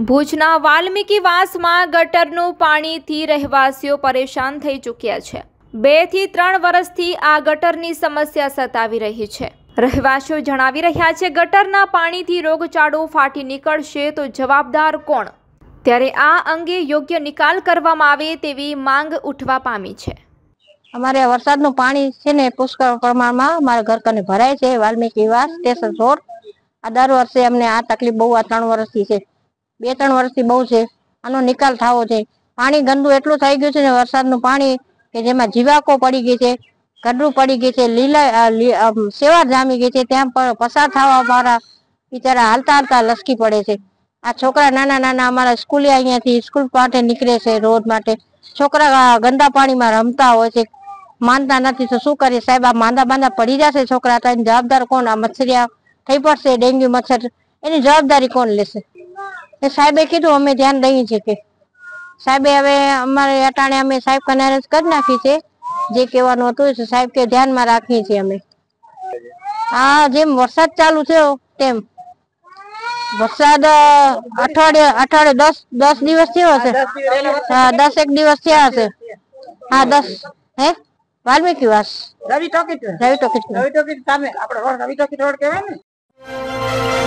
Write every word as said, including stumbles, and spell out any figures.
ભુજના વાલ્મીકીવાસમાં ગટરનું પાણીથી રહેવાસીઓ પરેશાન થઈ ચૂક્યા છે। બે થી ત્રણ વર્ષથી આ ગટરની સમસ્યા સતાવી રહી છે। રહેવાસીઓ જણાવી રહ્યા છે ગટરના પાણીથી રોગચાળો ફાટી નીકળશે તો જવાબદાર કોણ? ત્યારે આ અંગે યોગ્ય નિકાલ કરવામાં આવે તેવી માંગ ઉઠવા પામી છે। અમારે વરસાદનું પાણી છે ને પુષ્કળ પ્રમાણમાં અમારા ઘર કને ભરાય છે। વાલ્મીકીવાસ સ્ટેશન રોડ આ દર વર્ષે અમને આ તકલીફ બહુ આ ત્રણ વર્ષથી છે। બે ત્રણ વર્ષથી બહુ છે। આનો નિકાલ થવો છે। પાણી ગંદુ એટલું થઈ ગયું છે ને વરસાદનું પાણી કે જેમાં જીવાકો પડી ગઈ છે, ગડરું પડી ગઈ છે, લીલા સેવા જામી ગઈ છે। ત્યાં પર પસાર થવા વાળા બિચારા હાલતા હાલતા લસકી પડે છે। આ છોકરા નાના નાના અમારા સ્કૂલે અહીંયાથી સ્કૂલ માટે નીકળે છે રોડ માટે। છોકરા ગંદા પાણીમાં રમતા હોય છે, માનતા નથી તો શું કરીએ સાહેબ? આ માંદા બાંદા પડી જશે છોકરા તો એની જવાબદાર કોણ? આ મચ્છરિયા થઈ પડશે, ડેન્ગ્યુ મચ્છર, એની જવાબદારી કોણ લેશે? એ સાહેબે કીધું અમે ધ્યાન દઈએ છીએ કે સાહેબે હવે અમારે અટાણે અમે સાહેબ કને અરજ કરી નાખી છે। જે કહેવાનું હતું સાહેબ કે ધ્યાનમાં રાખીએ છીએ અમે। હા, જેમ વરસાદ ચાલુ થયો તેમ વરસાદ અઠવાડિયે અઠવાડિયે દસ દસ દિવસ થયો હશે। હા, દસ એક દિવસ થયા હશે। હા, દસ હે Valmikivas Ravi talkies Ravi talkies Ravi talkies સામે આપણે રવિ ટોકીજ રોડ કહેવાય ને।